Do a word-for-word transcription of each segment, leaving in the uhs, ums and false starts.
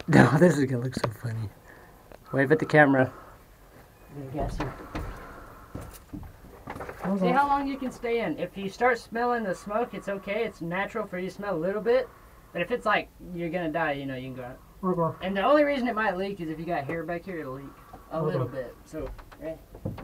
No, this is gonna look so funny. Wave at the camera. I'm gonna gas you. See how long you can stay in. If you start smelling the smoke, it's okay. It's natural for you to smell a little bit. But if it's like you're gonna die, you know, you can go out. Okay. And the only reason it might leak is if you got hair back here, it'll leak a Okay. little bit. So, okay.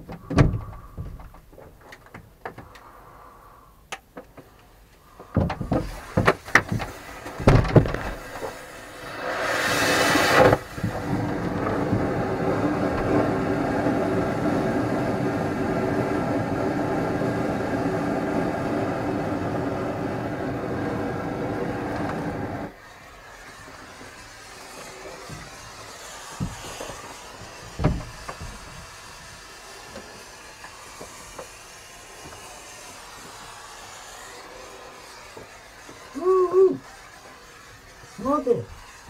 Woo-hoo. Smoke it.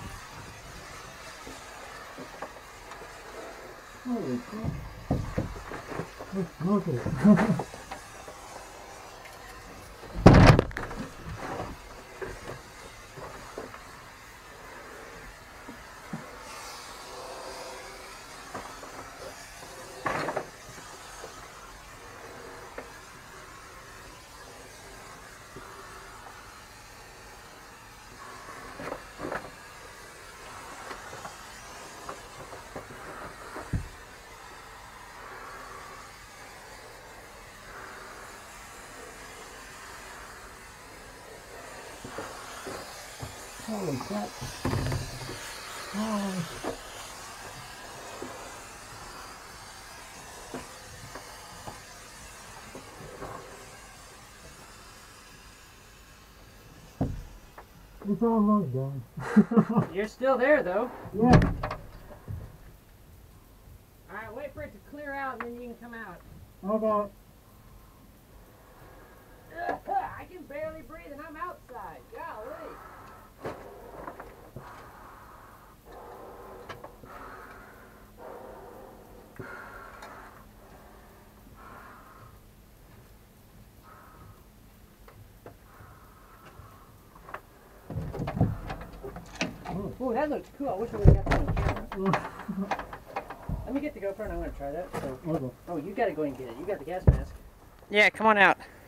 Holy crap. Let's smoke it. Holy crap. Oh. It's almost done. You're still there, though. Yeah. Alright, wait for it to clear out and then you can come out. Okay. I can barely breathe and I'm outside. Golly. Oh, that looks cool. I wish I would have got that on camera. Let me get the GoPro and I'm going to try that. So. Okay. Oh, you got to go and get it. You got the gas mask. Yeah, come on out.